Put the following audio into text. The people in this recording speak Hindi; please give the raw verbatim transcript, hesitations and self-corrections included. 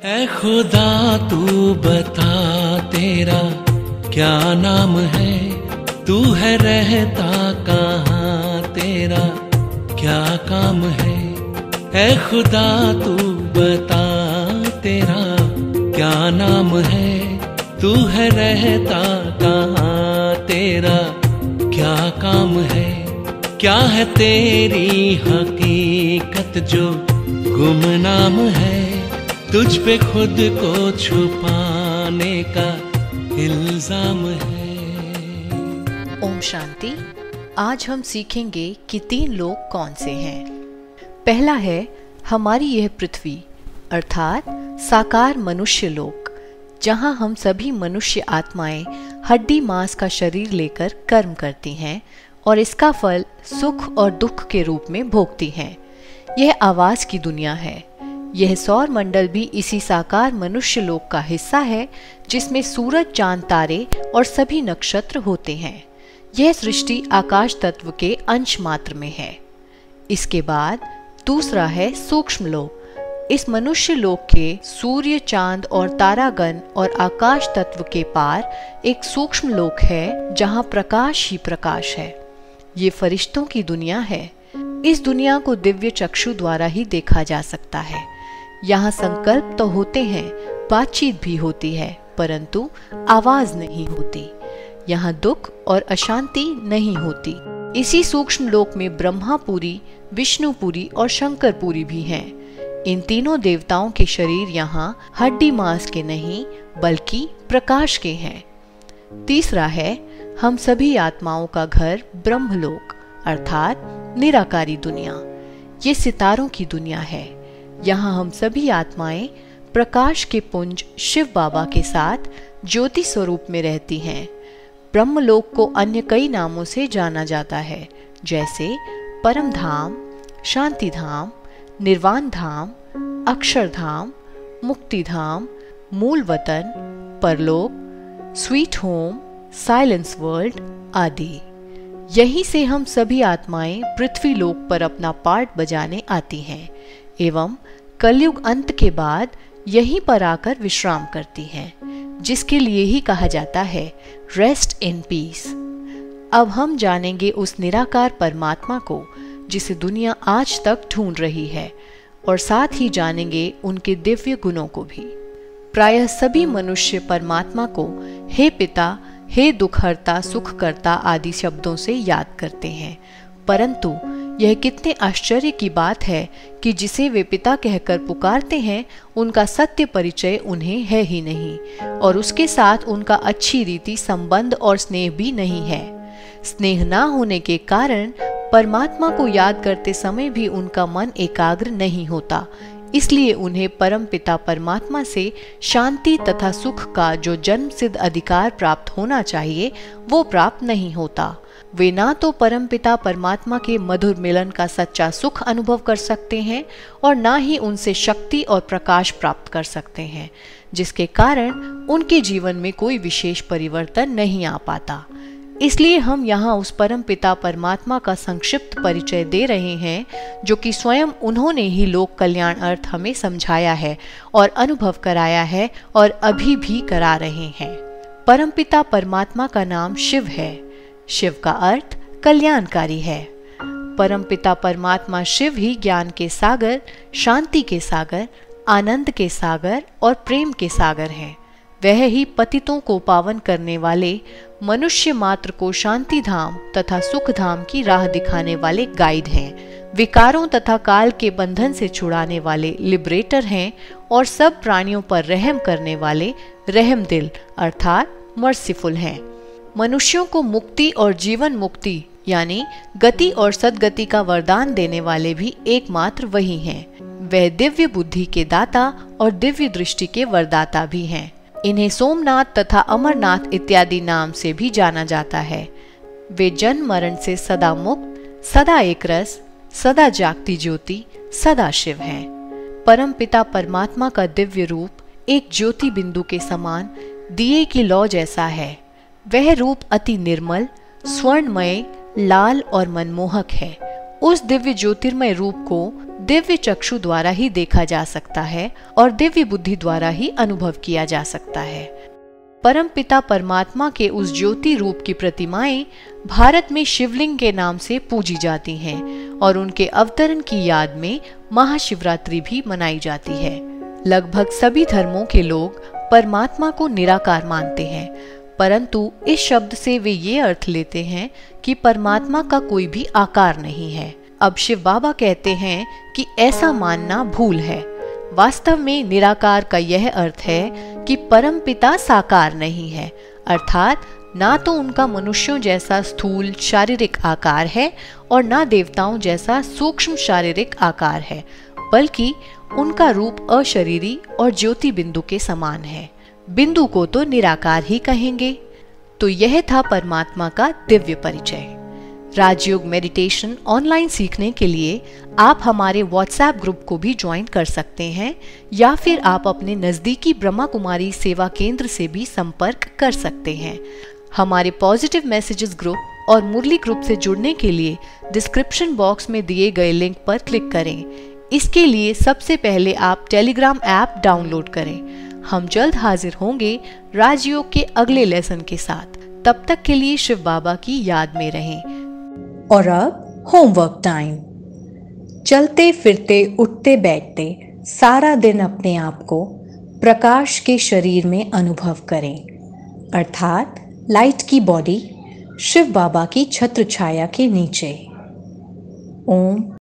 ऐ खुदा तू बता तेरा क्या नाम है, तू है रहता कहाँ, तेरा क्या काम है। ऐ खुदा तू बता तेरा क्या नाम है, तू है रहता कहाँ, तेरा क्या काम है। क्या है तेरी हकीकत जो गुमनाम है, तुझ पे खुद को छुपाने का इल्जाम है। ओम शांति। आज हम सीखेंगे कि तीन लोक कौन से हैं। पहला है हमारी यह पृथ्वी अर्थात साकार मनुष्य लोक, जहां हम सभी मनुष्य आत्माएं हड्डी मांस का शरीर लेकर कर्म करती हैं और इसका फल सुख और दुख के रूप में भोगती हैं। यह आवास की दुनिया है। यह सौर मंडल भी इसी साकार मनुष्य लोक का हिस्सा है, जिसमें सूरज, चांद, तारे और सभी नक्षत्र होते हैं। यह सृष्टि आकाश तत्व के अंश मात्र में है। इसके बाद दूसरा है सूक्ष्म लोक। इस मनुष्य लोक के सूर्य, चांद और तारागण और आकाश तत्व के पार एक सूक्ष्म लोक है, जहां प्रकाश ही प्रकाश है। ये फरिश्तों की दुनिया है। इस दुनिया को दिव्य चक्षु द्वारा ही देखा जा सकता है। यहाँ संकल्प तो होते हैं, बातचीत भी होती है, परंतु आवाज नहीं होती। यहाँ दुख और अशांति नहीं होती। इसी सूक्ष्म लोक में ब्रह्मापुरी, विष्णुपुरी और शंकरपुरी भी हैं। इन तीनों देवताओं के शरीर यहाँ हड्डी मांस के नहीं बल्कि प्रकाश के हैं। तीसरा है हम सभी आत्माओं का घर ब्रह्मलोक अर्थात निराकारी दुनिया। ये सितारों की दुनिया है। यहाँ हम सभी आत्माएं प्रकाश के पुंज शिव बाबा के साथ ज्योति स्वरूप में रहती हैं। ब्रह्मलोक को अन्य कई नामों से जाना जाता है, जैसे परम धाम, शांति धाम, निर्वाण धाम, अक्षरधाम, मुक्ति धाम, मूल वतन, परलोक, स्वीट होम, साइलेंस वर्ल्ड आदि। यहीं से हम सभी आत्माएं पृथ्वी लोक पर अपना पार्ट बजाने आती हैं एवं कलयुग अंत के बाद यहीं पर आकर विश्राम करती हैं, जिसके लिए ही कहा जाता है रेस्ट इन पीस। अब हम जानेंगे उस निराकार परमात्मा को जिसे दुनिया आज तक ढूंढ रही है, और साथ ही जानेंगे उनके दिव्य गुणों को भी। प्रायः सभी मनुष्य परमात्मा को हे पिता, हे दुखहर्ता, सुखकर्ता आदि शब्दों से याद करते हैं, परंतु यह कितने आश्चर्य की बात है कि जिसे वे पिता कहकर पुकारते हैं उनका सत्य परिचय उन्हें है ही नहीं, और उसके साथ उनका अच्छी रीति संबंध और स्नेह भी नहीं है। स्नेह ना होने के कारण परमात्मा को याद करते समय भी उनका मन एकाग्र नहीं होता। इसलिए उन्हें परम पिता परमात्मा से शांति तथा सुख का जो जन्म सिद्ध अधिकार प्राप्त होना चाहिए वो प्राप्त नहीं होता। वे ना तो परम पिता परमात्मा के मधुर मिलन का सच्चा सुख अनुभव कर सकते हैं और ना ही उनसे शक्ति और प्रकाश प्राप्त कर सकते हैं, जिसके कारण उनके जीवन में कोई विशेष परिवर्तन नहीं आ पाता। इसलिए हम यहाँ उस परम पिता परमात्मा का संक्षिप्त परिचय दे रहे हैं, जो कि स्वयं उन्होंने ही लोक कल्याण अर्थ हमें समझाया है और अनुभव कराया है और अभी भी करा रहे हैं। परम पिता परमात्मा का नाम शिव है। शिव का अर्थ कल्याणकारी है। परम पिता परमात्मा शिव ही ज्ञान के सागर, शांति के सागर, आनंद के सागर और प्रेम के सागर हैं। वह ही पतितों को पावन करने वाले, मनुष्य मात्र को शांति धाम तथा सुख धाम की राह दिखाने वाले गाइड हैं। विकारों तथा काल के बंधन से छुड़ाने वाले लिबरेटर हैं और सब प्राणियों पर रहम करने वाले रहम दिल अर्थात मर्सीफुल हैं। मनुष्यों को मुक्ति और जीवन मुक्ति यानी गति और सद्गति का वरदान देने वाले भी एकमात्र वही हैं। वह दिव्य बुद्धि के दाता और दिव्य दृष्टि के वरदाता भी हैं। इन्हें सोमनाथ तथा अमरनाथ इत्यादि नाम से भी जाना जाता है। वे जन्म मरण से सदा मुक्त, सदा एक रस, सदा जागती ज्योति, सदा शिव हैं। परम पिता परमात्मा का दिव्य रूप एक ज्योति बिंदु के समान दिए की लौ जैसा है। वह रूप अति निर्मल, स्वर्णमय, लाल और मनमोहक है। उस दिव्य ज्योतिर्मय रूप को दिव्य चक्षु द्वारा ही देखा जा सकता है और दिव्य बुद्धि द्वारा ही अनुभव किया जा सकता है। परमपिता परमात्मा के उस ज्योति रूप की प्रतिमाएं भारत में शिवलिंग के नाम से पूजी जाती हैं और उनके अवतरण की याद में महाशिवरात्रि भी मनाई जाती है। लगभग सभी धर्मों के लोग परमात्मा को निराकार मानते हैं, परंतु इस शब्द से वे ये अर्थ लेते हैं कि परमात्मा का कोई भी आकार नहीं है। अब शिव बाबा कहते हैं कि ऐसा मानना भूल है। वास्तव में निराकार का यह अर्थ है कि परम पिता साकार नहीं है, अर्थात ना तो उनका मनुष्यों जैसा स्थूल शारीरिक आकार है और ना देवताओं जैसा सूक्ष्म शारीरिक आकार है, बल्कि उनका रूप अशरीरी और ज्योति बिंदु के समान है। बिंदु को तो निराकार ही कहेंगे। तो यह था परमात्मा का दिव्य परिचय। राजयोग मेडिटेशन ऑनलाइन सीखने के लिए आप हमारे व्हाट्सएप ग्रुप को भी ज्वाइन कर सकते हैं या फिर आप अपने नज़दीकी ब्रह्मा कुमारी सेवा केंद्र से भी संपर्क कर सकते हैं। हमारे पॉजिटिव मैसेजेस ग्रुप और मुरली ग्रुप से जुड़ने के लिए डिस्क्रिप्शन बॉक्स में दिए गए लिंक पर क्लिक करें। इसके लिए सबसे पहले आप टेलीग्राम ऐप डाउनलोड करें। हम जल्द हाजिर होंगे राजयोग के अगले लेसन के साथ। तब तक के लिए शिव बाबा की याद में रहें। और अब होमवर्क टाइम। चलते फिरते उठते बैठते सारा दिन अपने आप को प्रकाश के शरीर में अनुभव करें, अर्थात लाइट की बॉडी शिव बाबा की छत्र छाया के नीचे। ओम